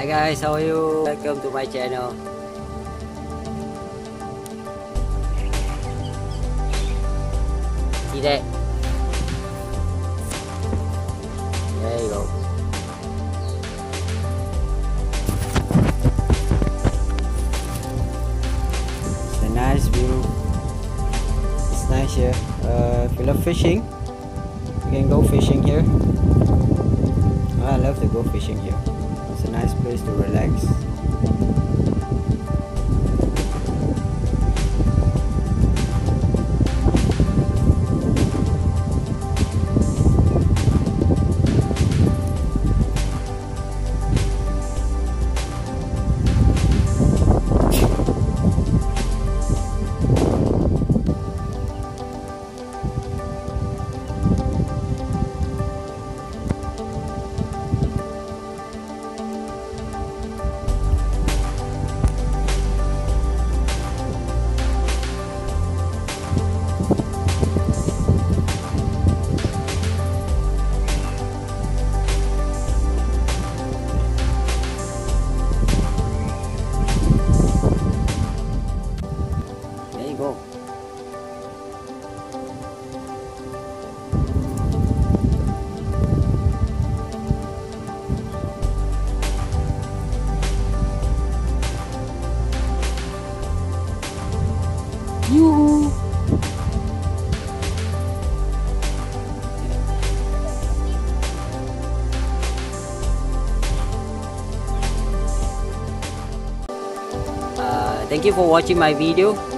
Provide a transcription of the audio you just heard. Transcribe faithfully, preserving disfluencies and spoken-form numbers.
Hi guys, how are you? Welcome to my channel. See that? There you go. It's a nice view. It's nice here. Uh, if you love fishing, you can go fishing here. I love to go fishing here. It's a nice place to relax. Go. Yoo-hoo. Uh, thank you for watching my video.